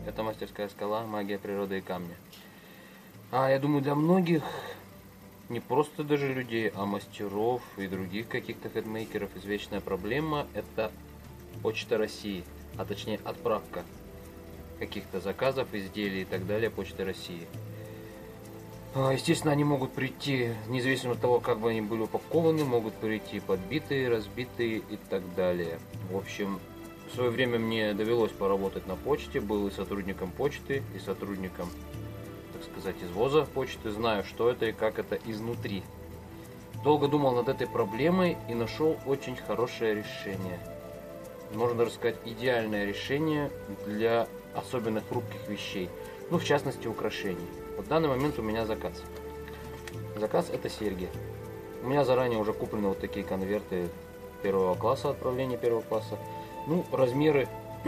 Это мастерская скала, магия природы и камня. Я думаю, для многих, не просто даже людей, а мастеров и других каких-то хедмейкеров, извечная проблема – это Почта России, а точнее отправка каких-то заказов, изделий и так далее Почты России. Естественно, они могут прийти, независимо от того, как бы они были упакованы, могут прийти подбитые, разбитые и так далее. В общем, в свое время мне довелось поработать на почте, был и сотрудником почты, и сотрудником, так сказать, извоза почты, знаю, что это и как это изнутри. Долго думал над этой проблемой и нашел очень хорошее решение. Можно даже сказать, идеальное решение для особенно хрупких вещей, ну, в частности, украшений. В данный момент у меня заказ. Заказ – это серьги. У меня заранее уже куплены вот такие конверты первого класса, отправления первого класса. Ну, размеры,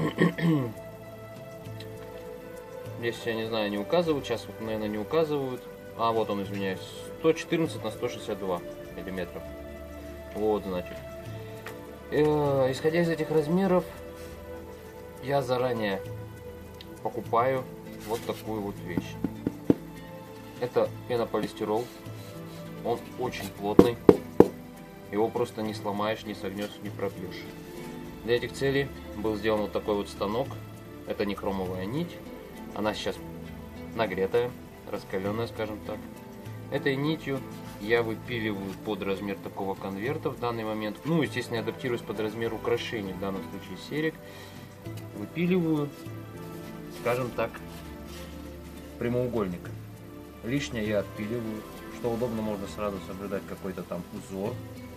здесь, я не знаю, не указывают, сейчас вот, наверное, не указывают. Вот он, извиняюсь, 114 на 162 миллиметров. Вот, значит. Исходя из этих размеров, я заранее покупаю вот такую вот вещь. Это пенополистирол. Он очень плотный. Его просто не сломаешь, не согнешь, не пропьешь. Для этих целей был сделан вот такой вот станок. Это не хромовая нить. Она сейчас нагретая, раскаленная, скажем так. Этой нитью я выпиливаю под размер такого конверта в данный момент. Ну, естественно, адаптируюсь под размер украшений, в данном случае серег. Выпиливаю, скажем так, прямоугольник. Лишнее я отпиливаю. Что удобно, можно сразу соблюдать какой-то там узор.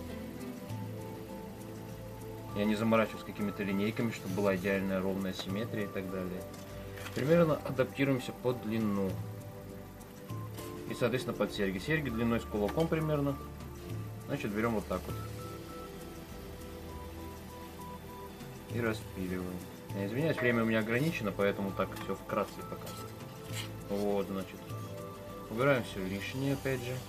Я не заморачиваюсь какими-то линейками, чтобы была идеальная ровная симметрия и так далее. Примерно адаптируемся под длину. И, соответственно, под серьги. Серьги длиной с кулаком примерно. Значит, берем вот так вот. И распиливаем. Я извиняюсь, время у меня ограничено, поэтому так все вкратце показываю. Вот, значит. Убираем все лишнее, опять же.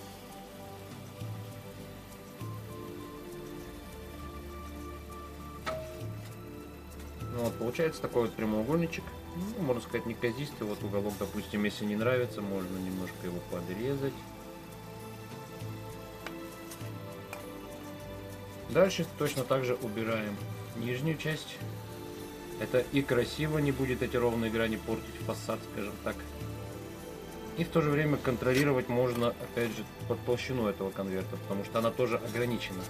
Ну, вот, получается такой вот прямоугольничек. Ну, можно сказать, неказистый. Вот уголок, допустим, если не нравится, можно немножко его подрезать. Дальше точно так же убираем нижнюю часть. Это и красиво, не будет эти ровные грани портить фасад, скажем так. И в то же время контролировать можно, опять же, под толщину этого конверта, потому что она тоже ограничена.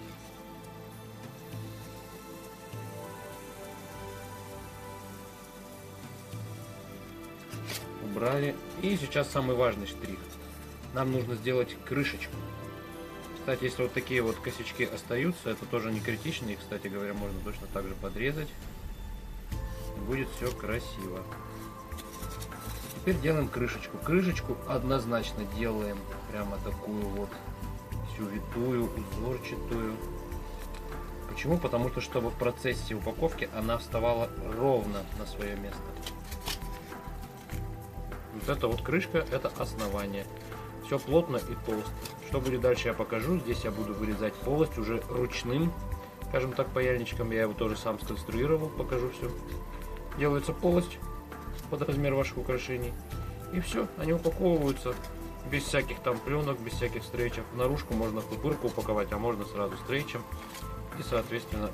Убрали. И сейчас самый важный штрих. Нам нужно сделать крышечку. Кстати, если вот такие вот косячки остаются, это тоже не критично. И, кстати говоря, можно точно так же подрезать. И будет все красиво. Теперь делаем крышечку. Крышечку однозначно делаем прямо такую вот всю витую, узорчатую. Почему? Потому что, чтобы в процессе упаковки она вставала ровно на свое место. Вот эта вот крышка, это основание. Все плотно и толсто. Что будет дальше, я покажу. Здесь я буду вырезать полость уже ручным, скажем так, паяльничком. Я его тоже сам сконструировал, покажу все. Делается полость под размер ваших украшений. И все, они упаковываются без всяких там пленок, без всяких стрейчев. Наружку можно в пупырку упаковать, а можно сразу стрейчем. И, соответственно,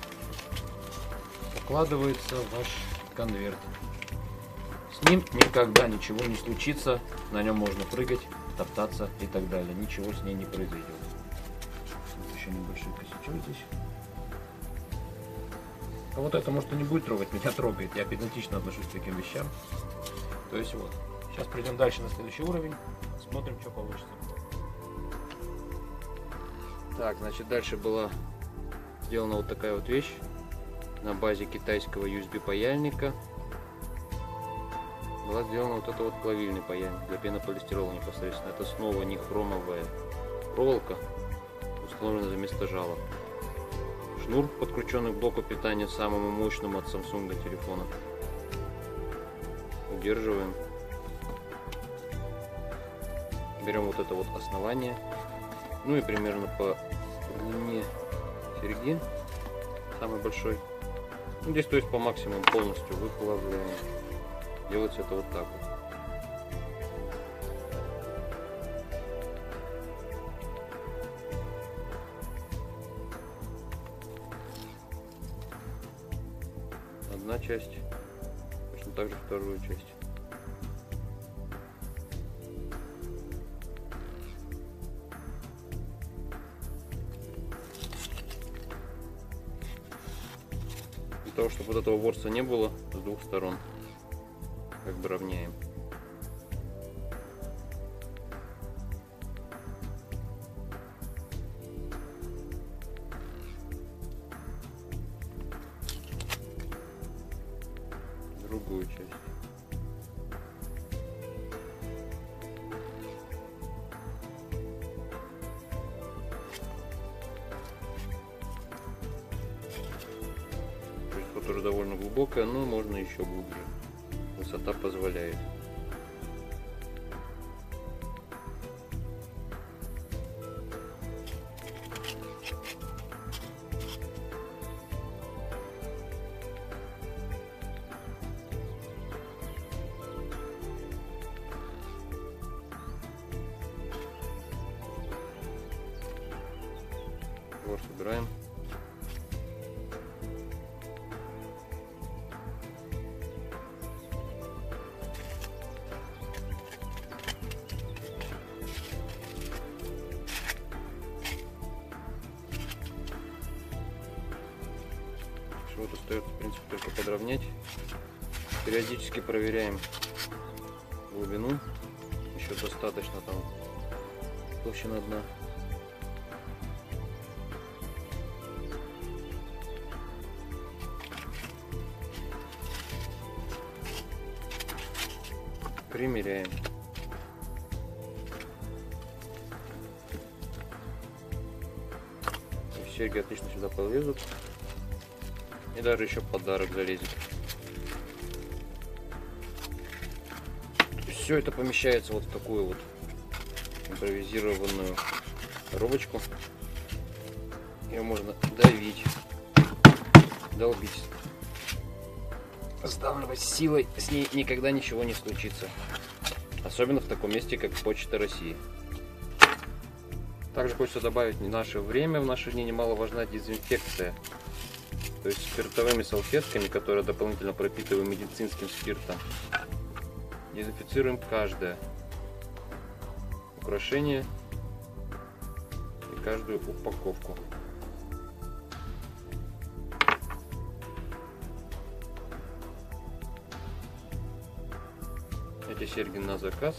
укладывается ваш конверт. С ним никогда ничего не случится. На нем можно прыгать, топтаться и так далее. Ничего с ней не произойдет. Еще небольшой косячок здесь. А вот это, может, и не будет трогать, меня трогает. Я педантично отношусь к таким вещам. То есть вот. Сейчас придем дальше на следующий уровень. Смотрим, что получится. Так, значит, дальше была сделана вот такая вот вещь на базе китайского USB паяльника. Была сделана вот это вот плавильный паяльник для пенополистирола непосредственно. Это снова не хромовая проволока, установлена за место жала. Шнур, подкрученный к блоку питания, самому мощному от Samsung телефона. Удерживаем. Берем вот это вот основание. Ну и примерно по длине серьги, самый большой. Ну, здесь, то есть, по максимуму полностью выплавляем. делается это вот так вот. Одна часть, точно так же вторую часть. Для того, чтобы вот этого ворса не было, с двух сторон как бы равняем. Другую часть. То есть вот уже довольно глубокая, но можно еще глубже. Высота позволяет. Ворс убираем. Вот остается, в принципе, только подровнять. Периодически проверяем глубину. Еще достаточно, там толщина дна. Примеряем. Серьги отлично сюда полезут. И даже еще подарок залезет. Все это помещается вот в такую вот импровизированную коробочку. Ее можно давить, долбить, сдавливать силой. С ней никогда ничего не случится. Особенно в таком месте, как Почта России. Также хочется добавить, в наше время, в наши дни немаловажна дезинфекция. То есть спиртовыми салфетками, которые дополнительно пропитываем медицинским спиртом, дезинфицируем каждое украшение и каждую упаковку. Эти серьги на заказ.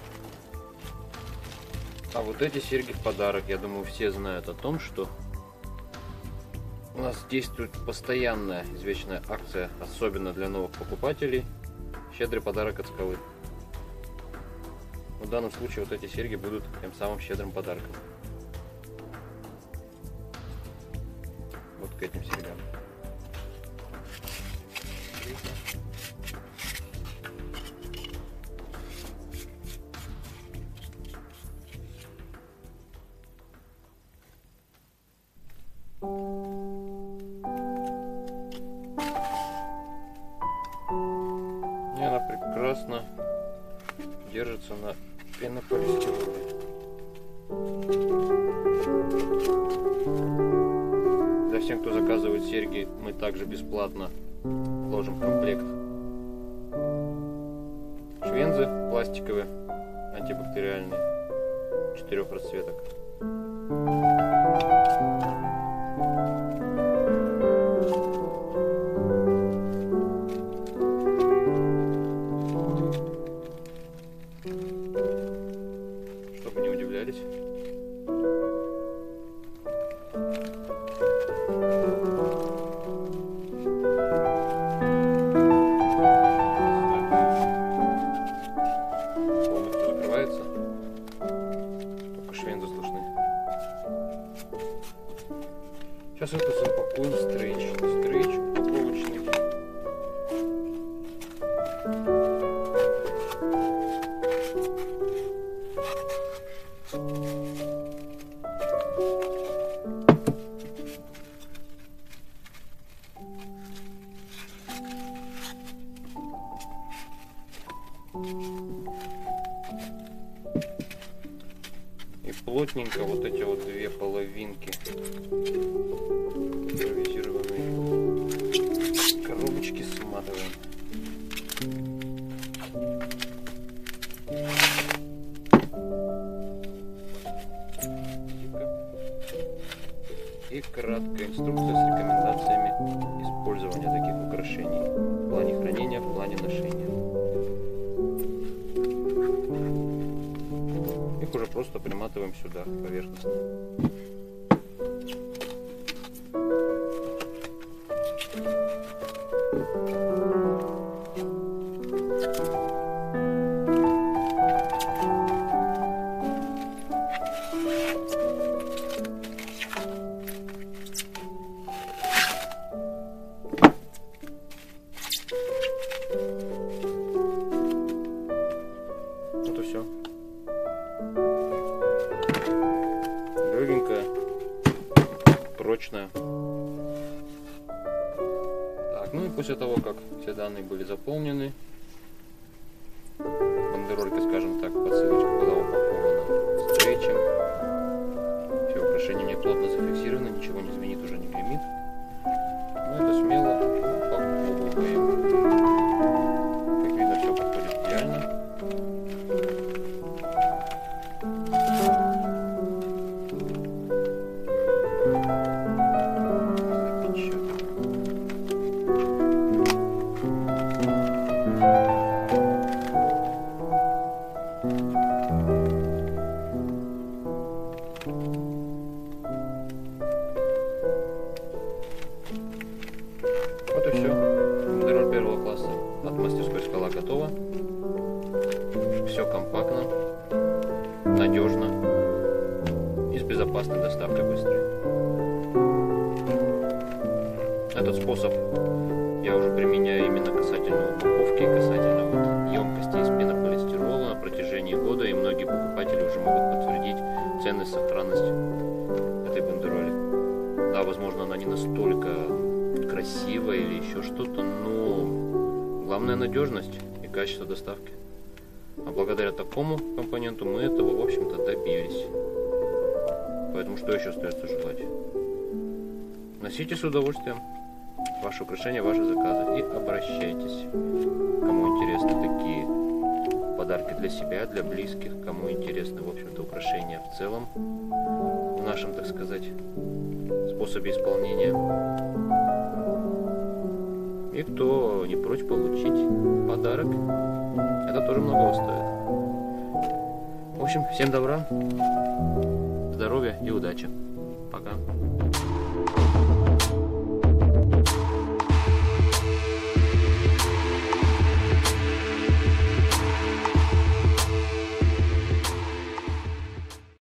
А вот эти серьги в подарок. Я думаю, все знают о том, что у нас действует постоянная извечная акция, особенно для новых покупателей. Щедрый подарок от Скалы. В данном случае вот эти серьги будут тем самым щедрым подарком. Вот к этим серьгам. И она прекрасно держится на пенополистироле. Для всех, кто заказывает серьги, мы также бесплатно вложим в комплект швензы пластиковые, антибактериальные, 4 расцветок. Чтобы не удивлялись. Полностью закрывается. Только швензы слышны. Сейчас это запакуем стрейч. Стрейч упаковочный. И плотненько вот эти вот две половинки импровизированные коробочки сматываем. И краткая инструкция с рекомендациями использования таких украшений в плане хранения, в плане ношения. Их уже просто приматываем сюда поверхностно. Вот и все. Легенькая, прочная. Так, ну и после того, как все данные были заполнены, бандеролька, скажем так, посылочка была упакована скретчем. Все украшения не плотно зафиксированы, ничего не звенит, уже не гремит. Ну это смело упаковываем. Как видно, все подходит идеально. Вот и все. Бандероль первого класса от мастерской Скала готова. Все компактно, надежно и с безопасной доставкой быстрой. Этот способ я уже применяю именно касательно упаковки, касательно вот емкости из пенополистирола на протяжении года, и многие покупатели уже могут подтвердить ценность, сохранность этой бандероли. Да, возможно, она не настолько красивая или еще что-то, но главное надежность и качество доставки. А благодаря такому компоненту мы этого, в общем-то, добились. Поэтому что еще остается желать? Носите с удовольствием ваши украшения, ваши заказы и обращайтесь. Кому интересны такие подарки для себя, для близких, кому интересны, в общем-то, украшения в целом в нашем, так сказать, способе исполнения. И кто не прочь получить подарок, это тоже многого стоит. В общем, всем добра, здоровья и удачи. Пока.